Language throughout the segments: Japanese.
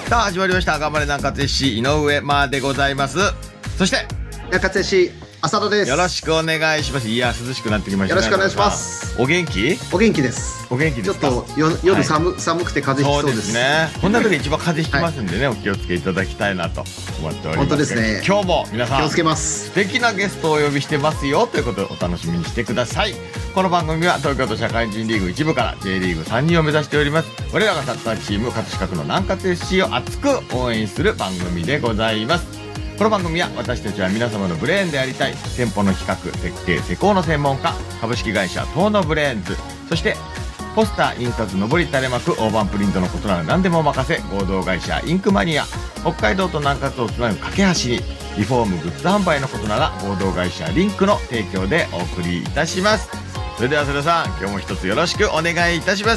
さあ始まりました。頑張れ南葛 FC 井上までございます。そして南葛 FC 浅田です。 よろしくお願いします。いや涼しくなってきましたね。 よろしくお願いします。 お元気？ お元気です。 お元気ですか？ ちょっと夜寒くて風邪ひきそうです。 そうですね。こんな時一番風邪ひきますんでね、お気をつけいただきたいなと思っております。 本当ですね。 今日も皆さん気をつけます。 素敵なゲストをお呼びしてますよということでお楽しみにしてください。この番組は東京都社会人リーグ1部から J リーグ3人を目指しております。我らがサッカーチーム葛飾区の南葛 FC を熱く応援する番組でございます。この番組は私たちは皆様のブレーンでありたい店舗の企画設計施工の専門家株式会社東のブレーンズ、そしてポスター印刷上り垂れ幕大判プリントのことなら何でもお任せ合同会社インクマニア、北海道と南葛をつなぐ架け橋にリフォームグッズ販売のことなら合同会社リンクの提供でお送りいたします。それではそれさん、今日も一つよろしくお願いいたします。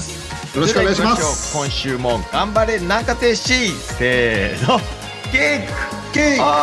よろしくお願いします。 今週も頑張れ南葛 FC、 せーの、ケークケーキ。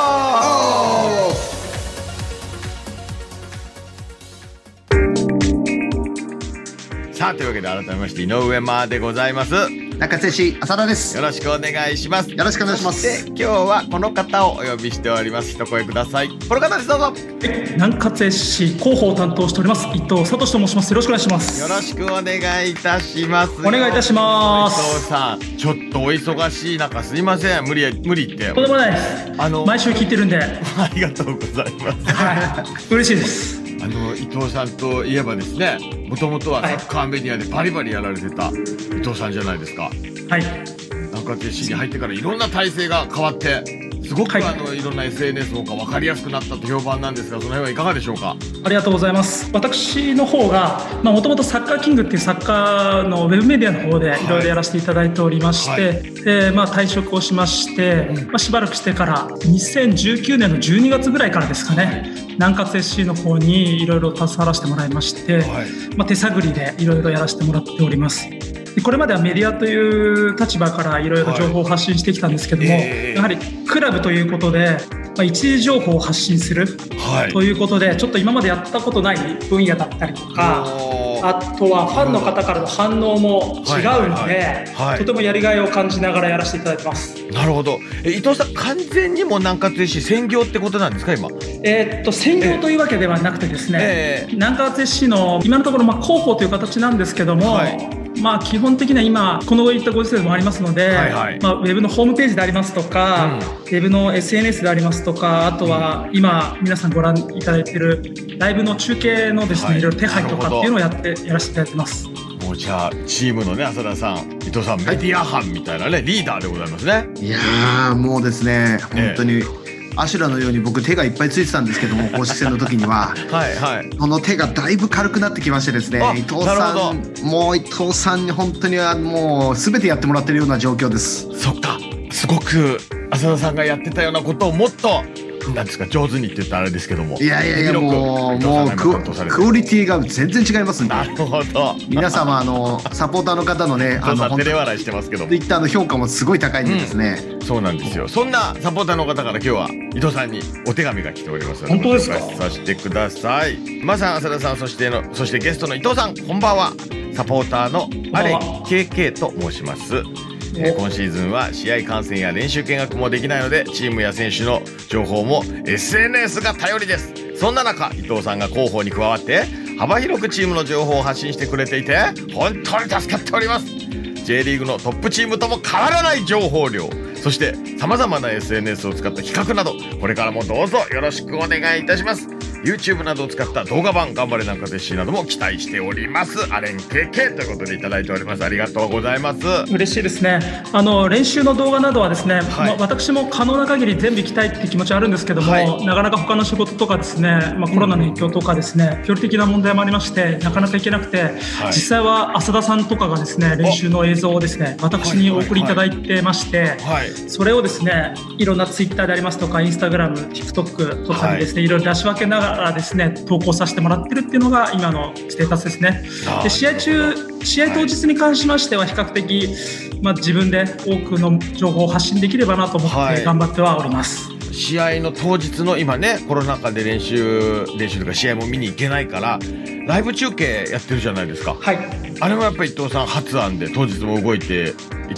さあというわけで改めまして井上までございます。 南葛 FC 浅田です。 よろしくお願いします。 よろしくお願いします。 そして今日はこの方をお呼びしております。一声ください。この方です、どうぞ。 南葛 FC 広報を担当しております伊藤聡と申します。よろしくお願いします。 よろしくお願いいたします。 お願いいたします。 伊藤さん、ちょっとお忙しい中すいません。無理ってとんでもないです。毎週聞いてるんでありがとうございます。 はい、嬉しいです。 伊藤さんといえばですね、もともとはサッカーメディアでバリバリやられてた伊藤さんじゃないですか。 はい。 南葛 FC に入ってからいろんな体制が変わってすごくいろんな SNS とか分かりやすくなったと評判なんですが、その辺はいかがでしょうか？ ありがとうございます。私の方がもともとサッカーキングっていうサッカーのウェブメディアの方でいろいろやらせていただいておりまして、退職をしまして、しばらくしてから2019年の12月ぐらいからですかね、南葛 FC の方にいろいろ携わらせてもらいまして、手探りでいろいろやらせてもらっております。これまではメディアという立場からいろいろ情報を発信してきたんですけども、やはりクラブということで、一時情報を発信するということで、ちょっと今までやったことない分野だったりとか、あとはファンの方からの反応も違うので、とてもやりがいを感じながらやらせていただいてます。 なるほど。伊藤さん、完全にも南葛 FC 専業ってことなんですか今？ 専業というわけではなくてですね、南葛 FC の今のところ広報という形なんですけども、基本的には今このいったご時世でもありますので、ウェブのホームページでありますとか、ウェブの SNS でありますとか、あとは今皆さんご覧いただいているライブの中継のですね、いろいろ手配とかっていうのをやらせていただいてます。 もうじゃあチームのね、浅田さん、伊藤さん、メディア班みたいなね、リーダーでございますね。 いやー、もうですね、本当にアシュラのように僕手がいっぱいついてたんですけども、公式戦の時にはその手がだいぶ軽くなってきましてですね、伊藤さんに本当にはもう全てやってもらってるような状況です。 そっか、すごく浅田さんがやってたようなことをもっとなんですか、上手にって言ったらあれですけども、 いやもうクオリティが全然違いますんで。 なるほど。皆様サポーターの方のね、 照れ笑いしてますけども、 ツイッターの評価もすごい高いんでですね、 そうなんですよ。そんなサポーターの方から今日は伊藤さんにお手紙が来ておりますので、 本当ですか？ させてください。まさん、浅田さん、そしてゲストの伊藤さん、こんばんは。サポーターのアレ KK と申します。今シーズンは試合観戦や練習見学もできないので、チームや選手の情報も SNS が頼りです。そんな中、伊藤さんが広報に加わって幅広くチームの情報を発信してくれていて本当に助かっております。 J リーグのトップチームとも変わらない情報量、そして様々な SNS を使った企画など、これからもどうぞよろしくお願いいたします。 YouTube などを使った動画版頑張れ南葛 FC なども期待しております。アレン KK ということでいただいております。ありがとうございます。 嬉しいですね。練習の動画などはですね、私も可能な限り全部行きたいっていう気持ちはあるんですけども、なかなか他の仕事とかですね、コロナの影響とかですね、距離的な問題もありましてなかなか行けなくて、実際は浅田さんとかがですね、練習の映像をですね、私にお送りいただいてまして、それをですね、いろんな Twitter でありますとか Instagram、TikTok とかにですね、いろいろ出し分けながらですね、投稿させてもらってるっていうのが今のステータスですね。で、試合当日に関しましては比較的、自分で多くの情報を発信できればなと思って頑張ってはおります。 試合の当日の今ね、コロナ禍で練習とか試合も見に行けないからライブ中継やってるじゃないですか。あれもやっぱり伊藤さん発案で当日も動いていた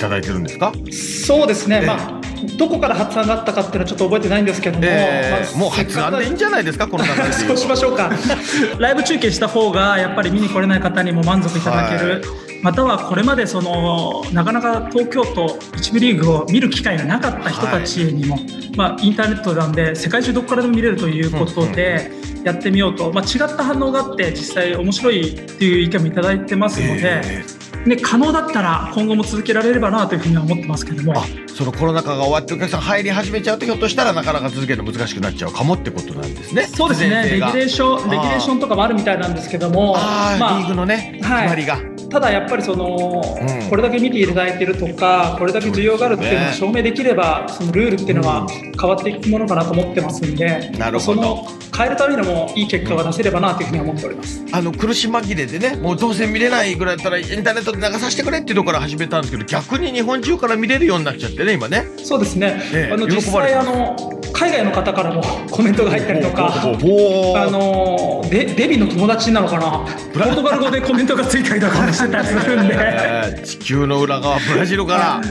ただいてるんですか？ そうですね、どこから発案があったかっていうのはちょっと覚えてないんですけども、 もう発案でいいんじゃないですか、この中で。 そうしましょうか。ライブ中継した方がやっぱり見に来れない方にも満足いただける、またはこれまでなかなか東京都一部リーグを見る機会がなかった人たちにも、インターネットなんで世界中どこからでも見れるということでやってみようと、違った反応があって実際面白いっていう意見もいただいてますので、可能だったら今後も続けられればなというふうには思ってますけども。 そのコロナ禍が終わってお客さん入り始めちゃうと、ひょっとしたらなかなか続けるの難しくなっちゃうかもってことなんですね。 そうですね、レギュレーションとかもあるみたいなんですけども、 リーグのね決まりが、 ただやっぱりこれだけ見ていただいているとか、これだけ需要があるっていうのを証明できれば、そのルールっていうのは変わっていくものかなと思ってますんで、変えるためにもいい結果が出せればなというふうに思っております。 苦し紛れでね、もうどうせ見れないぐらいだったらインターネットで流させてくれっていうところから始めたんですけど、逆に日本中から見れるようになっちゃってね、今ね。 そうですね、実際海外の方からもコメントが入ったりとか、デビの友達なのかな、ポルトガル語でコメントがついたりとかもしてたりするんで、 地球の裏側ブラジルから、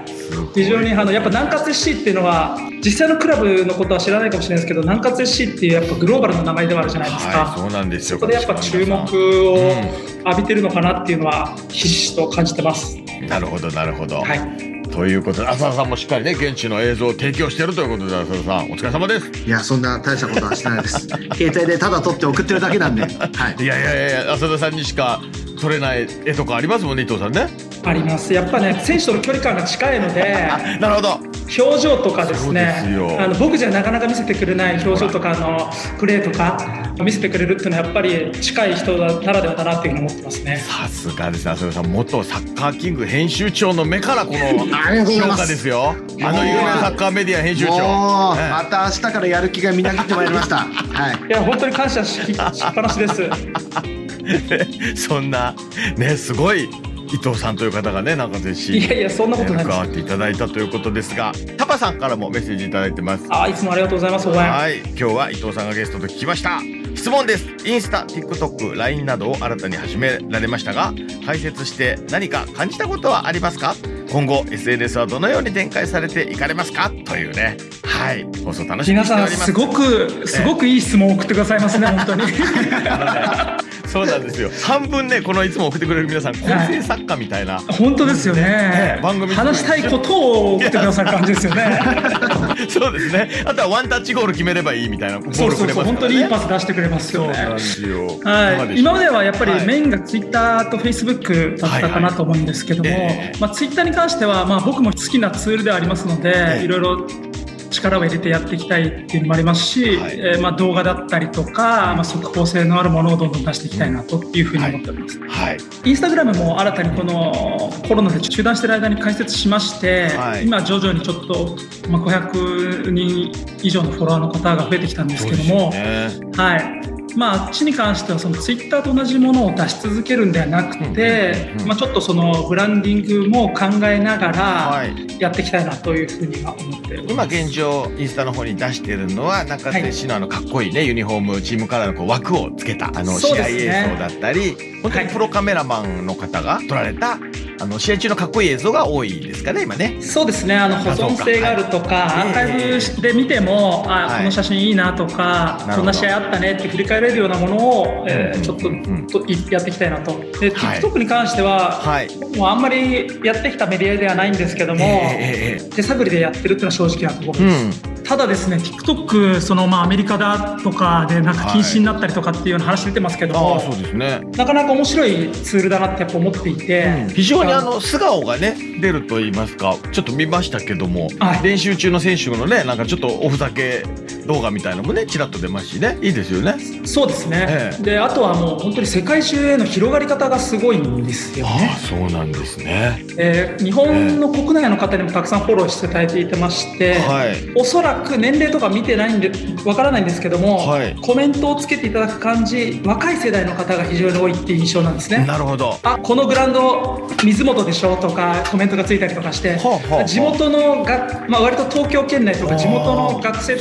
非常にやっぱ南葛 FC っていうのは実際のクラブのことは知らないかもしれないですけど、南葛 FC っていうやっぱグローバルな名前ではあるじゃないですか。 そうなんですよ。 そこでやっぱ注目を浴びてるのかなっていうのはひしひしと感じてます。 なるほどなるほど。ということで、浅田さんもしっかりね現地の映像を提供しているということで、浅田さんお疲れ様です。 いや、そんな大したことはしてないです。携帯でただ撮って送ってるだけなんで。 いや浅田さんにしか撮れない絵とかありますもんね、伊藤さんね。 あります。やっぱね、選手との距離感が近いのでなるほど。 表情とかですね、僕じゃなかなか見せてくれない表情とかプレーとか見せてくれるっていうのはやっぱり近い人ならではだなっていうふうに思ってますね。 さすがですね、浅田さん。元サッカーキング編集長の目からこの評価ですよ。有名サッカーメディア編集長。 また明日からやる気がみなぎってまいりました。 いや、本当に感謝しっぱなしです。 そんなね、すごい伊藤さんという方がね、なんかぜひいやそんなことないです。 加わっていただいたということですが、タパさんからもメッセージいただいてます。 いつもありがとうございます。 今日は伊藤さんがゲストと聞きました。質問です。インスタ、TikTok、LINE などを新たに始められましたが、解説して何か感じたことはありますか？今後 SNS はどのように展開されていかれますか？というね、放送楽しみにしております。 皆さんすごくいい質問を送ってくださいますね、本当に。 そうなんですよ。半分ね、このいつも送ってくれる皆さん構成作家みたいな、 本当ですよね。番組話したいことを送ってくださる感じですよね。 そうですね。あとはワンタッチゴール決めればいいみたいなゴールくれますからね。 本当にいいパス出してくれますよね。 そうなんですよ。 今まではやっぱりメインがツイッターとフェイスブックだったかなと思うんですけども、ツイッターに関しては僕も好きなツールではありますので、いろいろ力を入れてやっていきたいっていうのもありますし、動画だったりとか、速報性のあるものをどんどん出していきたいなというふうに思っております。インスタグラムも新たにこのコロナで中断している間に開設しまして、今徐々にちょっと500人以上のフォロワーの方が増えてきたんですけども、あっちに関してはそのツイッターと同じものを出し続けるんではなくて、ちょっとそのブランディングも考えながらやっていきたいなというふうには思っております。 今現状インスタの方に出しているのは中瀬氏のかっこいいねユニフォームチームカラーの枠をつけた試合映像だったり、本当にプロカメラマンの方が撮られた試合中のかっこいい映像が多いですかね、今ね。 そうですね、保存性があるとか、アーカイブで見ても、この写真いいなとか、こんな試合あったねって振り返れるようなものを、ちょっとやっていきたいなと。で、TikTok に関しては、もうあんまりやってきたメディアではないんですけども、手探りでやってるっていうのは正直なところです。ただですね、TikTok アメリカだとかでなんか禁止になったりとかっていうような話出てますけども、 そうですね、 なかなか面白いツールだなってやっぱ思っていて、 非常に素顔がね出ると言いますか、ちょっと見ましたけども、練習中の選手のね、なんかちょっとおふざけ動画みたいなのもねちらっと出ますしね、いいですよね。 そうですね、であとはもう本当に世界中への広がり方がすごいんですよね。 そうなんですね。 日本の国内の方にもたくさんフォローしていただいていまして、おそらく年齢とか見てないんでわからないんですけども、コメントをつけていただく感じ、若い世代の方が非常に多いっていう印象なんですね。 なるほど。 このグラウンド水本でしょとかコメントがついたりとかして、地元の割と東京圏内とか地元の学生とかが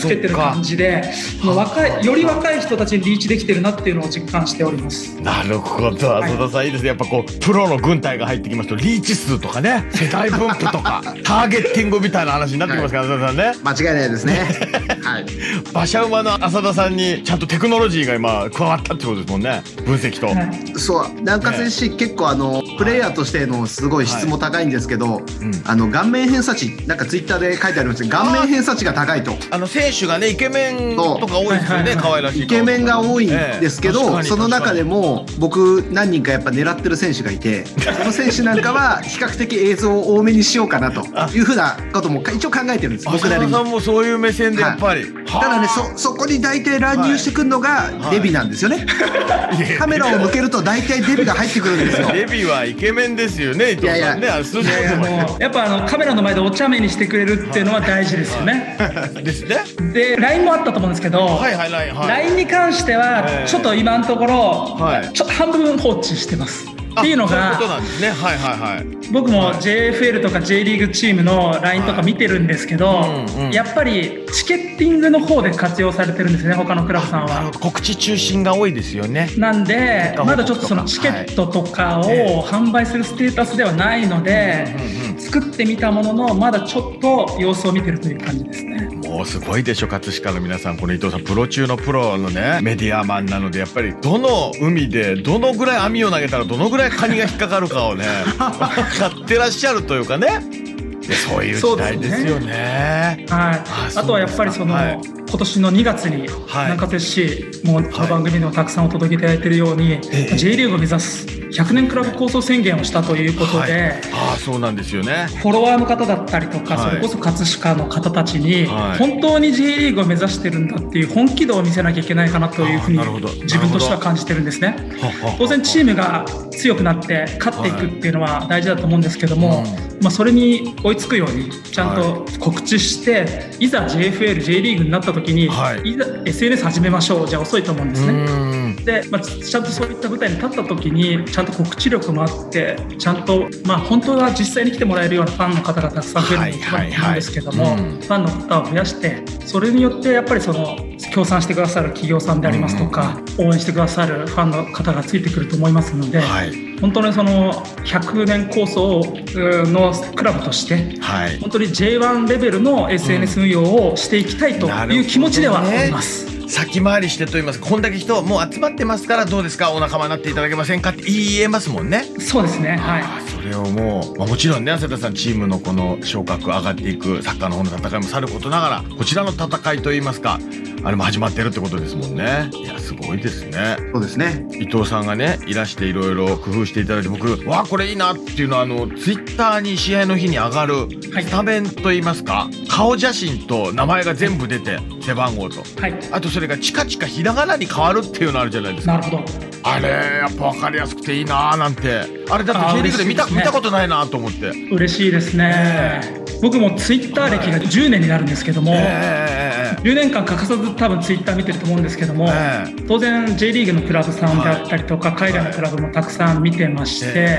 つけてる感じで、もうより若い人たちにリーチできてるなっていうのを実感しております。 なるほど、浅田さんいいですね。やっぱこうプロの軍隊が入ってきますとリーチ数とかね、世代分布とかターゲッティングみたいな話になってきますから、浅田さんね。 間違いないですね。はい。 馬車馬の浅田さんにちゃんとテクノロジーが今加わったってことですもんね。分析と。 そう、南葛選手結構プレイヤーとしてのすごい質も高いんですけど、顔面偏差値なんかツイッターで書いてありますけど、顔面偏差値が高いと。 選手がねイケメンとか多いですよね。可愛らしいイケメンが多いんですけど、その中でも僕何人かやっぱ狙ってる選手がいて、その選手なんかは比較的映像を多めにしようかなというふうなことも一応考えてるんです。僕なりに。 浅田さんもそういう目線でやっぱり。 ただね、そこに大体乱入してくるのがデビなんですよね。カメラを向けると大体デビが入ってくるんですよ。 デビはイケメンですよね、伊藤さんね。 やっぱカメラの前でお茶目にしてくれるっていうのは大事ですよね。 ですね。 で LINE もあったと思うんですけど、LINE に関してはちょっと今のところちょっと半分放置してます。っていうのが、僕も JFL とか J リーグチームの LINE とか見てるんですけど、やっぱりチケッティングの方で活用されてるんですね、他のクラブさんは。 告知中心が多いですよね。 なんでまだちょっとそのチケットとかを販売するステータスではないので、作ってみたもののまだちょっと様子を見てるという感じですね。 もうすごいでしょ、葛飾の皆さん。この伊藤さんプロ中のプロのねメディアマンなので、やっぱりどの海でどのぐらい網を投げたらどのぐらいカニが引っかかるかをね分かってらっしゃるというかね。そういう時代ですよね。 あとはやっぱりその、今年の2月に南葛 FC もこの番組でもたくさんお届けいただいているように、J リーグを目指す100年クラブ構想宣言をしたということで、 そうなんですよね。 フォロワーの方だったりとか、それこそ葛飾の方たちに本当に J リーグを目指してるんだっていう本気度を見せなきゃいけないかなというふうに自分としては感じてるんですね。当然チームが強くなって勝っていくっていうのは大事だと思うんですけども、それに追いつくようにちゃんと告知して、いざ JFL、J リーグになった時に、いざ SNS 始めましょうじゃ遅いと思うんですね。で、ちゃんとそういった舞台に立った時にちゃんと告知力もあって、ちゃんと本当は実際に来てもらえるようなファンの方がたくさん増えるのが一番いいんですけども、ファンの方を増やして、それによってやっぱりその協賛してくださる企業さんでありますとか、応援してくださるファンの方がついてくると思いますので、本当にその100年構想のクラブとして、本当に J1 レベルの SNS 運用をしていきたいという気持ちではあります。 先回りしてと言いますか、こんだけ人もう集まってますからどうですか、お仲間になっていただけませんかって言えますもんね。 そうですね。 それをもう、もちろんね、浅田さんチームのこの昇格上がっていくサッカーの方の戦いもさることながら、こちらの戦いと言いますか、あれも始まってるってことですもんね。いや、すごいですね。 そうですね。 伊藤さんがねいらしていろいろ工夫していただいて、僕これいいなっていうのはツイッターに試合の日に上がるスタメンと言いますか、顔写真と名前が全部出て、背番号と、あとそれがチカチカひらがなに変わるっていうのあるじゃないですか。 なるほど。 あれやっぱ分かりやすくていいなーなんて、あれだって J リーグで見たことないなと思って。 嬉しいですね。僕もツイッター歴が10年になるんですけども、10年間欠かさず多分ツイッター見てると思うんですけども、当然 J リーグのクラブさんであったりとか、海外のクラブもたくさん見てまして、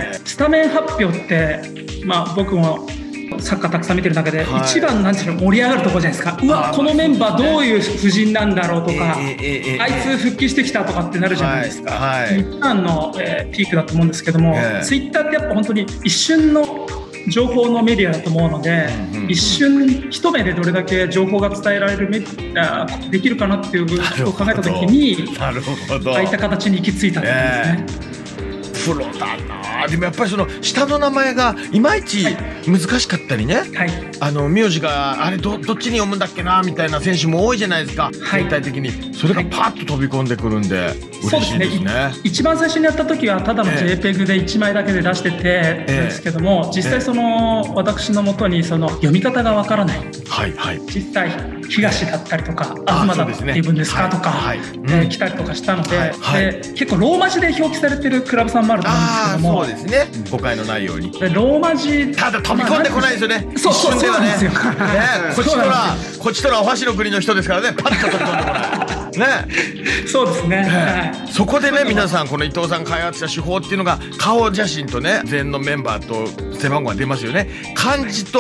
スタメン発表って僕もサッカーたくさん見てる中で一番なんていうの盛り上がるところじゃないですか。このメンバーどういう布陣なんだろうとか、あいつ復帰してきたとかってなるじゃないですか。一番のピークだと思うんですけども、ツイッターってやっぱ本当に一瞬の情報のメディアだと思うので、一瞬一目でどれだけ情報が伝えられるできるかなっていうことを考えたときに、ああいった形に行き着いたんですね。 プロだな。でもやっぱりその下の名前がいまいち難しかったりね、名字があれ どっちに読むんだっけなみたいな選手も多いじゃないですか、全体的に。それがパッと飛び込んでくるんで嬉しいですね。 一番最初にやった時はただの JPEG で1枚だけで出しててですけども、実際その私のもとにその読み方がわからない、実際東だったりとか東だって言うんですかとか来たりとかしたので、結構ローマ字で表記されてるクラブさんもあると思うんですけども、 そうですね、誤解のないように。 ローマ字ただ飛び込んでこないですよね。 そうなんですよ。 こっちとらお箸の国の人ですからね、パッと飛び込んでこないね。 そうですね。 そこでね、皆さんこの伊藤さん開発した手法っていうのが、顔写真とね前のメンバーと背番号が出ますよね。漢字と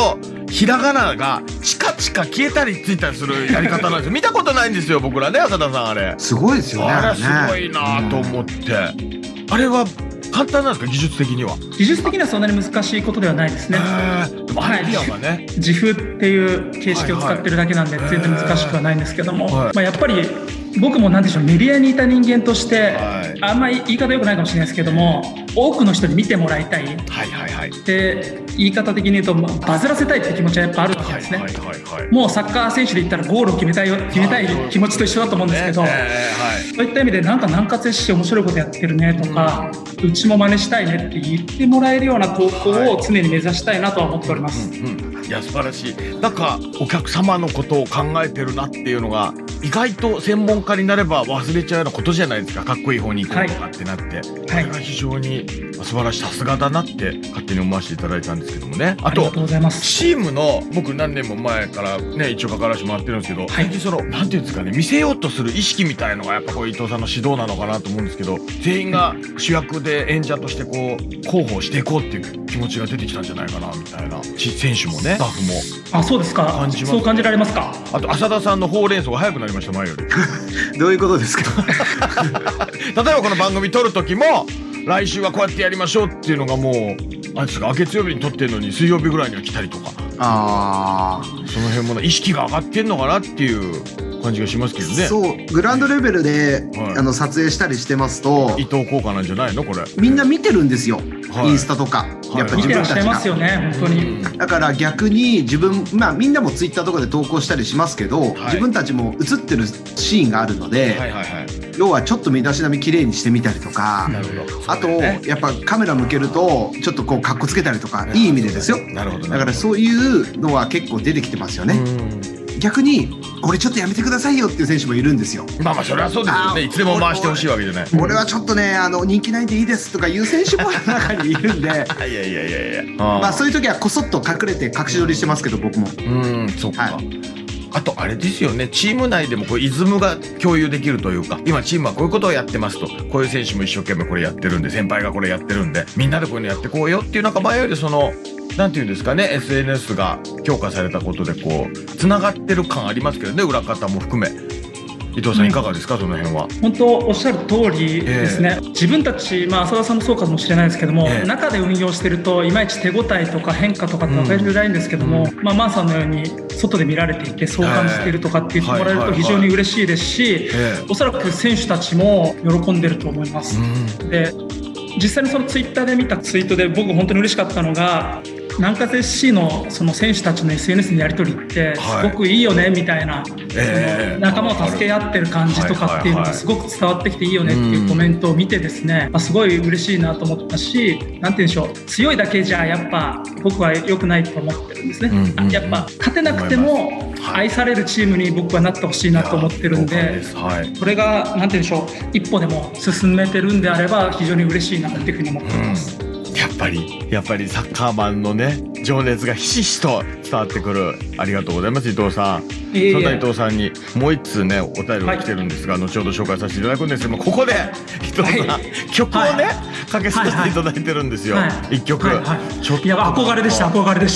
ひらがながチカチカ消えたりついたりするやり方なんですよ。見たことないんですよ僕らね、浅田さん。あれすごいですよね。 あれすごいなと思って、あれは簡単なんですか、技術的には。 技術的にはそんなに難しいことではないですね。 アイディアがね、 自負っていう形式を使ってるだけなんで全然難しくはないんですけども、まあ、やっぱり僕も何でしょう、メディアにいた人間として、あんまり言い方良くないかもしれないですけども、多くの人に見てもらいたい、で言い方的に言うとバズらせたいって気持ちはやっぱあるわけですね。もうサッカー選手で言ったらゴールを決めたい気持ちと一緒だと思うんですけど、そういった意味でなんか南葛 FC 面白いことやってるねとか、うちも真似したいねって言ってもらえるような投稿を常に目指したいなとは思っております。 いや素晴らしい。なんかお客様のことを考えてるなっていうのが意外と専門家になれば忘れちゃうようなことじゃないですか。かっこいい方に行こうとかってなって、これが非常に素晴らしい、さすがだなって勝手に思わせていただいたんですけどもね。あとチームの僕何年も前からね一応関わらせてもらってるんですけど、最近そのなんていうんですかね、見せようとする意識みたいのがやっぱこう伊藤さんの指導なのかなと思うんですけど、全員が主役で演者としてこう広報していこうっていう気持ちが出てきたんじゃないかなみたいな、選手もねスタッフも。 あ、そうですか。そう感じられますか。 あと浅田さんのほうれん草が早くなりました、前より。 どういうことですか。 例えばこの番組撮る時も来週はこうやってやりましょうっていうのがもうあれですか、月曜日に撮ってるのに水曜日ぐらいには来たりとか、その辺も意識が上がってんのかなっていう感じがしますけどね。 そうグラウンドレベルで、撮影したりしてますと、 伊藤効果なんじゃないのこれ。 みんな見てるんですよ、インスタとか、やっぱ自分たちが見てらっしゃいますよね、本当に。 だから逆に自分、みんなもツイッターとかで投稿したりしますけど、自分たちも映ってるシーンがあるので、要はちょっと身だしなみきれいにしてみたりとか、あとやっぱカメラ向けるとちょっとこうかっこつけたりとか、いい意味でですよ。だからそういうのは結構出てきてますよね。逆に俺ちょっとやめてくださいよっていう選手もいるんですよ。 まあそれはそうですよね。いつでも回してほしいわけじゃない。 俺はちょっとね人気ないんでいいですとかいう選手も中にいるんでそういう時はこそっと隠れて隠し撮りしてますけど、僕も。 そっか。あとあれですよね、チーム内でもこうイズムが共有できるというか、今チームはこういうことをやってますと、こういう選手も一生懸命これやってるんで、先輩がこれやってるんでみんなでこういうのやってこうよっていう、なんか前よりそのなんていうんですかね、 SNS が強化されたことでこうつながってる感ありますけどね、裏方も含め。伊藤さんいかがですか、その辺は。 本当おっしゃる通りですね。自分たち、浅田さんもそうかもしれないですけども、中で運用してるといまいち手応えとか変化とかって分かりづらいんですけども、マーさんのように外で見られていてそう感じているとかって言ってもらえると非常に嬉しいですし、おそらく選手たちも喜んでると思います。で実際にそのツイッターで見たツイートで僕本当に嬉しかったのが、南葛 FC のその選手たちの SNS のやり取りってすごくいいよねみたいな、仲間を助け合ってる感じとかっていうのがすごく伝わってきていいよねっていうコメントを見てですね、すごい嬉しいなと思ったし、なんて言うんでしょう、強いだけじゃやっぱ僕は良くないと思ってるんですね。やっぱ勝てなくても愛されるチームに僕はなってほしいなと思ってるんで、それがなんて言うんでしょう、一歩でも進めてるんであれば非常に嬉しいなっていうふうに思っています。 やっぱりサッカーマンのね情熱がひしひしと伝わってくる。ありがとうございます、伊藤さん。そんな伊藤さんにもう一通ねお便りが来てるんですが、後ほど紹介させていただくんですけども、ここで伊藤さん、曲をねかけさせていただいてるんですよ。一曲、 ちょっといや憧れでした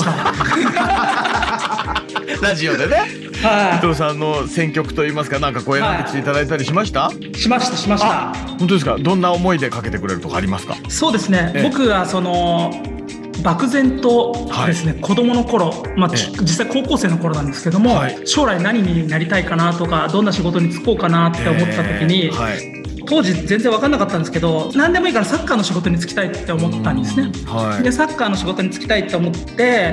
ラジオでね、伊藤さんの選曲といいますか、なんかこう選んできていただいたりしました？ しました。 本当ですか？どんな思いでかけてくれるとかありますか？ そうですね、僕はその漠然とですね、子供の頃、実際高校生の頃なんですけども、将来何になりたいかなとか、どんな仕事に就こうかなって思った時に、当時全然分かんなかったんですけど、何でもいいからサッカーの仕事に就きたいって思ったんですね。でサッカーの仕事に就きたいって思って、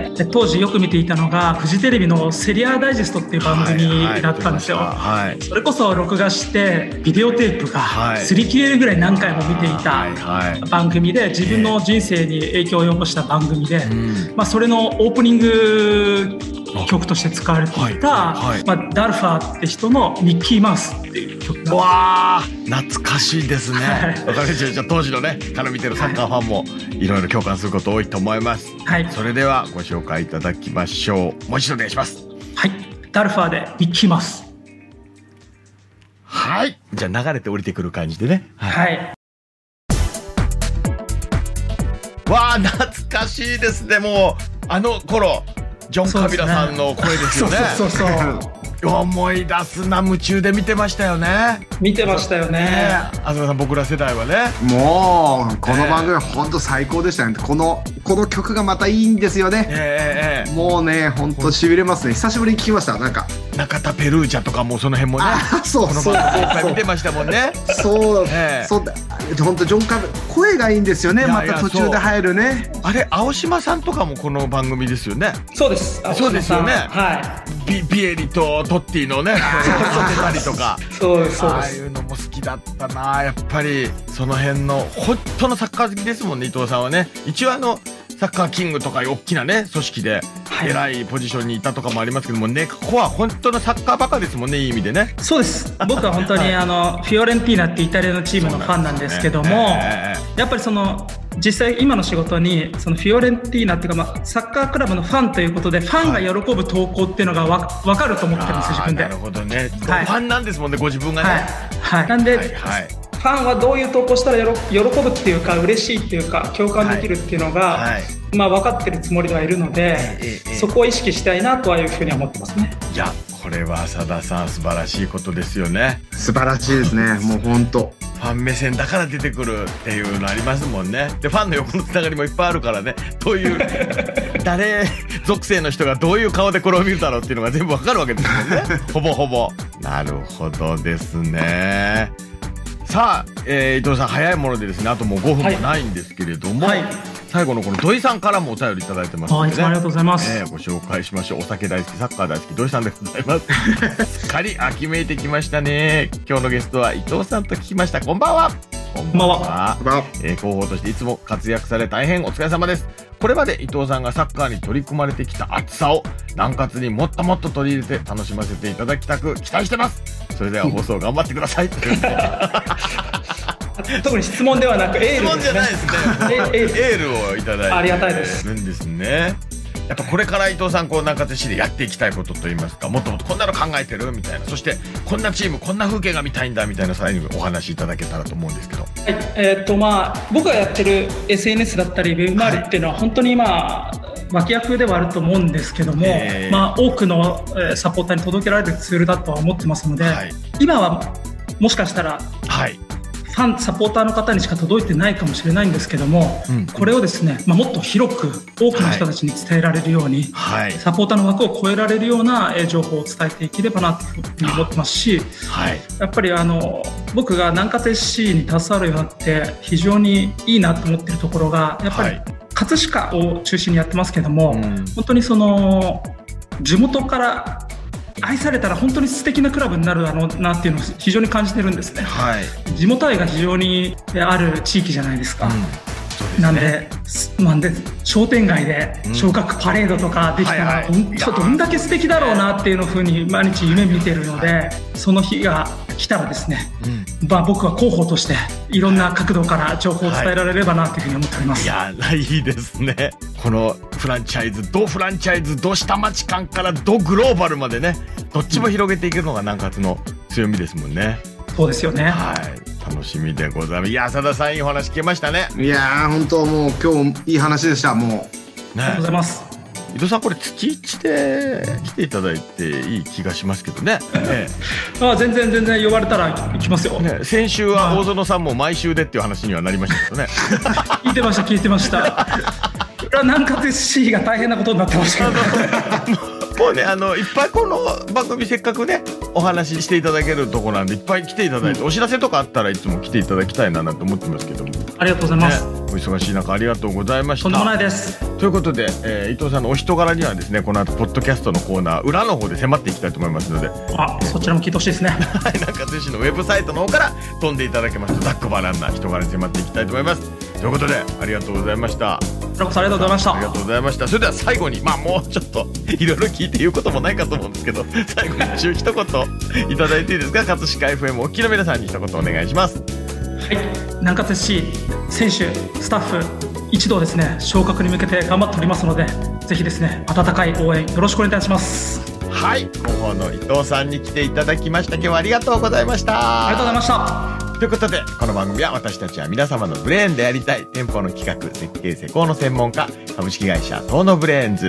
で当時よく見ていたのがフジテレビのセリアダイジェストっていう番組だったんですよ。それこそ録画してビデオテープが擦り切れるぐらい何回も見ていた番組で、自分の人生に影響を及ぼした番組で、それのオープニング曲として使われていた、ダルファーって人のミッキーマウスっていう曲が、 わー懐かしいですね。わかりました。じゃあ当時のねから見てるサッカーファンもいろいろ共感すること多いと思います。それではご紹介いただきましょう。もう一度お願いします。 ダルファーでミッキーマウス。 じゃあ流れて降りてくる感じでね。わあ懐かしいですね。もうあの頃ジョン・カビラさんの声ですよね。 そう思い出すな、夢中で見てましたよね。 見てましたよね。 東さん、僕ら世代はね、 もうこの番組本当最高でしたね。この曲がまたいいんですよね。もうね、本当しびれますね。久しぶりに聞きました。なんか中田ペルージャとかもその辺もね、 そう見てましたもんね。 そう本当ジョン・カビラ声がいいんですよね。また途中で入るね。 あれ、青島さんとかもこの番組ですよね。 そうです。 そうですよね。 はい。 ビエリとトッティのね、撮ってたりとか。 そうです。 ああいうのも好きだったな。やっぱりその辺の本当のサッカー好きですもんね、伊藤さんはね。一応サッカーキングとかいう大きなね組織で偉いポジションにいたとかもありますけどもね、ここは本当のサッカーバカですもんね、いい意味でね。 そうです。僕は本当にフィオレンティーナってイタリアのチームのファンなんですけども、やっぱり実際今の仕事にフィオレンティーナっていうか、サッカークラブのファンということでファンが喜ぶ投稿っていうのが分かると思ってるんですよ、自分で。 なるほどね。ファンなんですもんね、ご自分がね。 なんで、ファンはどういう投稿したら喜ぶっていうか嬉しいっていうか共感できるっていうのが、分かってるつもりではいるので、そこを意識したいなとはいうふうに思ってますね。 いや、これは浅田さん素晴らしいことですよね。 素晴らしいですね。もう本当ファン目線だから出てくるっていうのありますもんね。でファンの横のつながりもいっぱいあるからね、どういう誰属性の人がどういう顔でこれを見るだろうっていうのが全部わかるわけですもんね。ほぼほぼ。なるほどですね。さあ、伊藤さん、早いものでですね、あともう5分もないんですけれども、最後のこの土井さんからもお便りいただいてますので、ね、 いつもありがとうございます。 ご紹介しましょう。お酒大好き、サッカー大好き、土井さんでございます。すっかり秋めいてきましたね。今日のゲストは伊藤さんと聞きました。こんばんは。 こんばんは。 広報としていつも活躍され大変お疲れ様です。これまで伊藤さんがサッカーに取り組まれてきた熱さを南葛にもっともっと取り入れて楽しませていただきたく期待してます。それでは放送頑張ってください。 特に質問ではなくエールですね。質問じゃないですね。エールをいただいてありがたいでするんですね。やっぱこれから伊藤さん南葛市でやっていきたいことといいますか、もっともっとこんなの考えてるみたいな、そしてこんなチームこんな風景が見たいんだみたいな際にお話しいただけたらと思うんですけど。 僕がやってる SNS だったりウェブ周りっていうのは本当に脇役ではあると思うんですけども、多くのサポーターに届けられるツールだとは思ってますので、今はもしかしたら、ファンサポーターの方にしか届いてないかもしれないんですけども、これをですね、もっと広く多くの人たちに伝えられるように、サポーターの枠を超えられるような情報を伝えていければなというふうに思ってますし、やっぱり僕が南葛 SC に携わるようになって非常にいいなと思っているところが、やっぱり葛飾を中心にやってますけども、本当に地元から愛されたら本当に素敵なクラブになるだろうなっていうのを非常に感じてるんですね。地元愛が非常にある地域じゃないですか。なんで商店街で昇格パレードとかできたらどんだけ素敵だろうなっていうのをふうに毎日夢見てるので、その日が来たらですね、僕は広報としていろんな角度から情報を伝えられればなというふうに思っております。 いや、いいですね。このフランチャイズ、ドフランチャイズ、ド下町間からドグローバルまでね、どっちも広げていけるのが南葛の強みですもんね。 そうですよね。 楽しみでございます。いや、浅田さん、いいお話聞けましたね。 いや、本当もう今日いい話でした。もう、ありがとうございます。 伊藤さん、これ月1で来ていただいていい気がしますけどね。 全然呼ばれたら行きますよ。 先週は大園さんも毎週でっていう話にはなりましたけどね。 聞いてました。南葛 SC が大変なことになってましたけどもうね、いっぱいこの番組せっかくねお話ししていただけるところなんで、いっぱい来ていただいて、お知らせとかあったらいつも来ていただきたいなと思ってますけども。 ありがとうございます。 お忙しい中ありがとうございました。 とんでもないです。 ということで、伊藤さんのお人柄にはですね、この後ポッドキャストのコーナー裏の方で迫っていきたいと思いますので、 そちらも聞いてほしいですね。 南葛市のウェブサイトの方から飛んでいただけますとざっくばらんな人柄に迫っていきたいと思います。ということで、ありがとうございました。 こちらこそありがとうございました。 ありがとうございました。それでは最後に、もうちょっといろいろ聞いて言うこともないかと思うんですけど、最後に一言いただいていいですか。葛飾 FM お聞きの皆さんに一言お願いします。 南葛 SC 選手スタッフ一同ですね、昇格に向けて頑張っておりますので、ぜひですね、温かい応援よろしくお願いいたします。 広報の伊藤さんに来ていただきました。今日はありがとうございました。 ありがとうございました。 ということで、この番組は私たちは皆様のブレーンでありたい店舗の企画設計施工の専門家株式会社東野ブレーンズ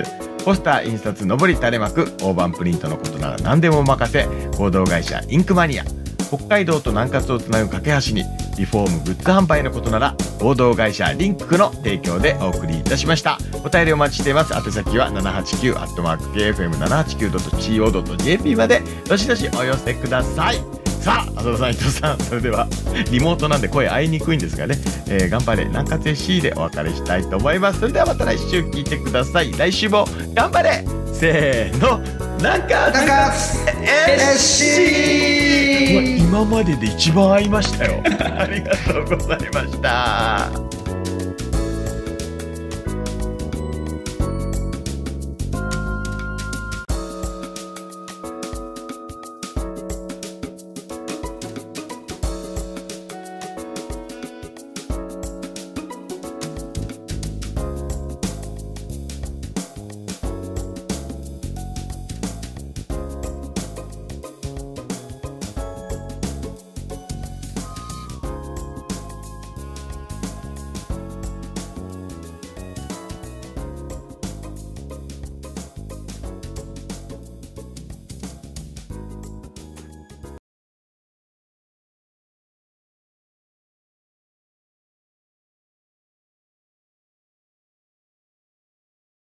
ポスター、印刷、上り垂れ幕、大判プリントのことなら何でもお任せ、合同会社インクマニア。北海道と南葛をつなぐ架け橋に、リフォームグッズ販売のことなら合同会社リンクの提供でお送りいたしました。お便りお待ちしています。宛先は 789@kfm789.co.jp までどしどしお寄せください。さあ、浅田さん、伊藤さん、それではリモートなんで声合いにくいんですがね、頑張れ南葛 FC でお別れしたいと思います。それではまた来週聞いてください。来週も頑張れ。せーの、南葛 FC。今までで一番合いましたよ。ありがとうございました。